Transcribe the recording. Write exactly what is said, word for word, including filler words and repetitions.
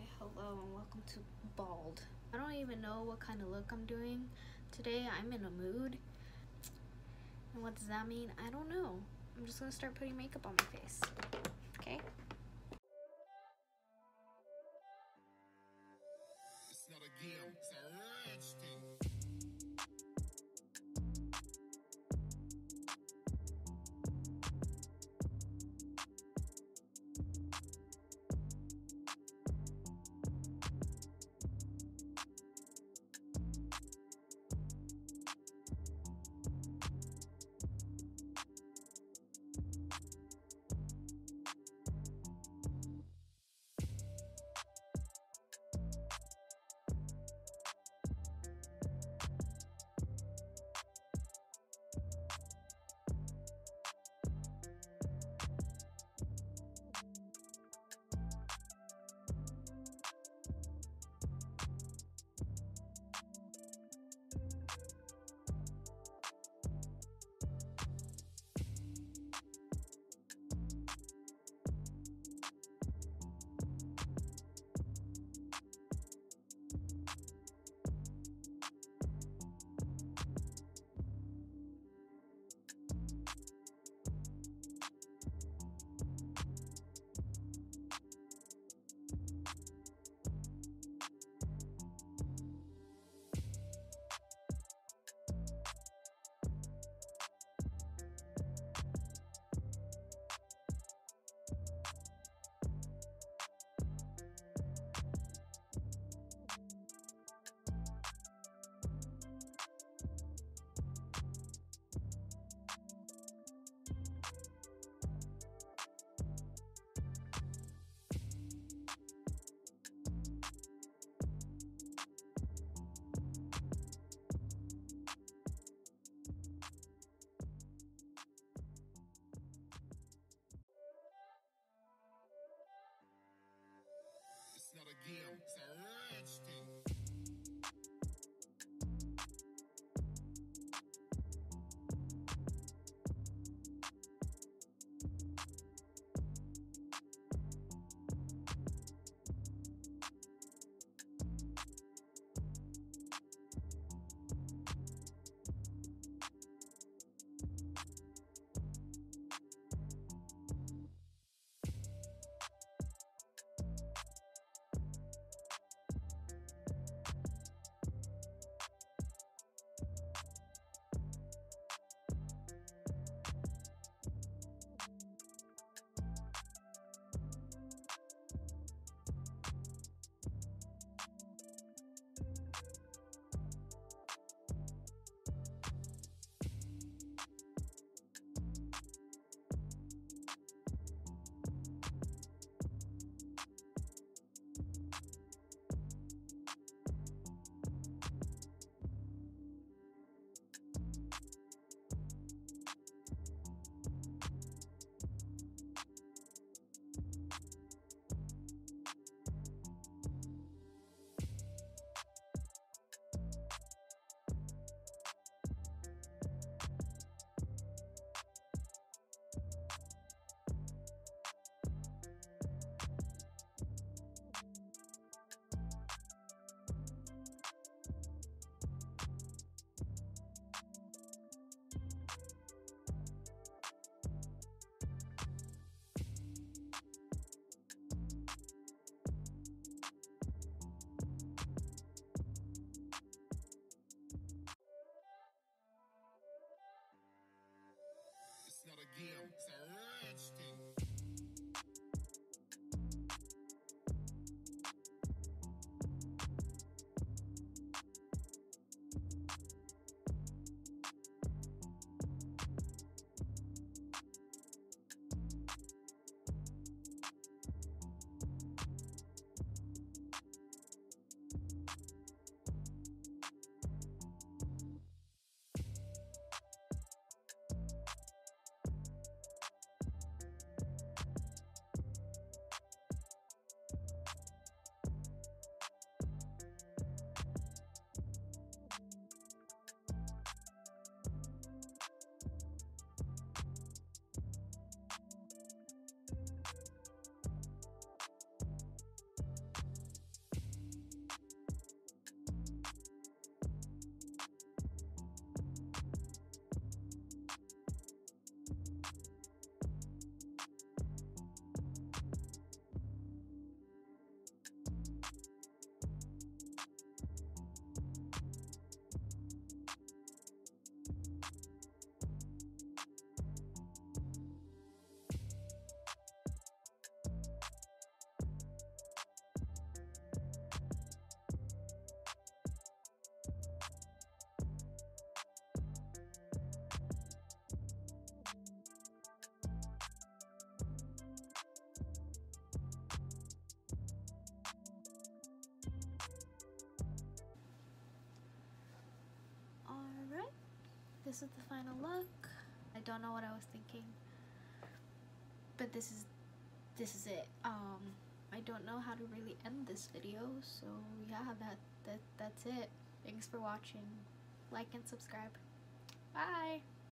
hello and welcome to Bald. I don't even know what kind of look I'm doing today. I'm in a mood. And what does that mean? I don't know. I'm just gonna start putting makeup on my face. Okay? It's not a game, it's a rich thing. It's not a game, it's a rich thing. this is the final look. I don't know what I was thinking, but this is this is it. um I don't know how to really end this video, so yeah, that that that's it. Thanks for watching. Like and subscribe. Bye.